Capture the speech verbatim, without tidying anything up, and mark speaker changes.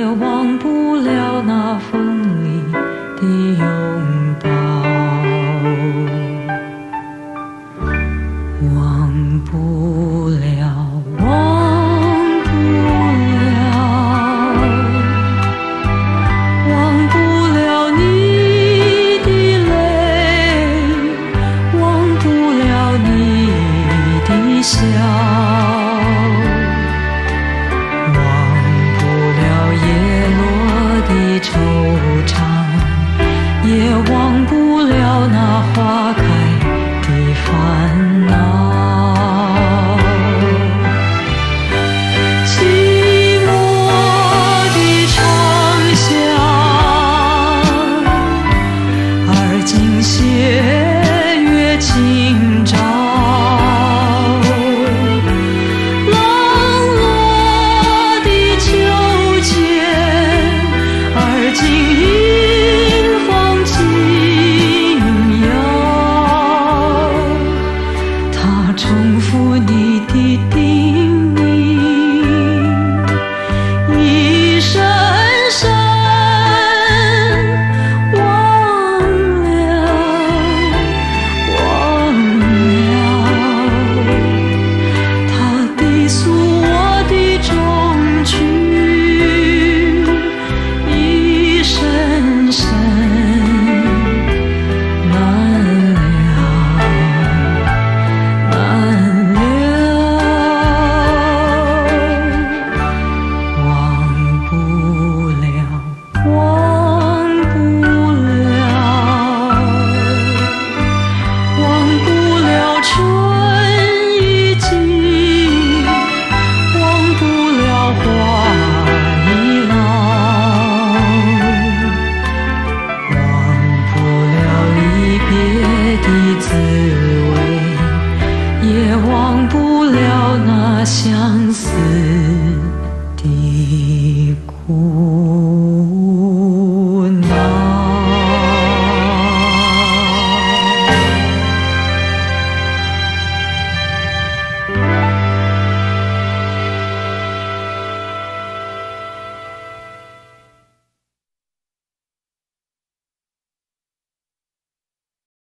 Speaker 1: 忘不了那风里的拥抱，忘不了，忘不了，忘不了你的泪，忘不了你的笑。惆怅，也忘不了那花开的烦恼。寂寞的长巷，而今斜月清照，冷落的秋千，而今迎风轻摇，它重复你的叮咛，一声声忘了，忘了，它低诉我的衷曲，一声声难了，难了，忘不了，忘不了，忘不了春已尽，忘不了花已老，忘不了离别的滋味，也忘不了那相思的苦。